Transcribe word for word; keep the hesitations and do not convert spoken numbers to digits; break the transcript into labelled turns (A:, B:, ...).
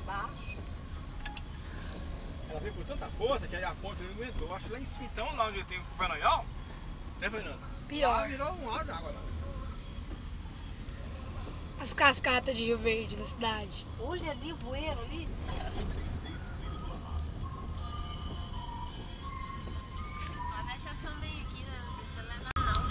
A: baixo.
B: Ela veio com tanta força que aí a ponte não aguentou. Acho que lá em cima, então, lá onde tem o Paranhal, né, Fernanda?
C: Pior.
B: Lá virou um ar d'água lá.
C: As cascatas de Rio Verde da cidade.
A: Hoje ali, o bueiro ali,